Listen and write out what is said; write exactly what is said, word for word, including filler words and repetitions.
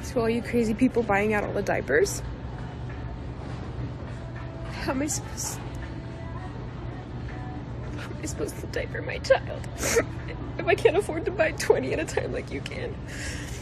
to all you crazy people buying out all the diapers. How am I supposed How am I supposed to diaper my child if I can't afford to buy twenty at a time like you can?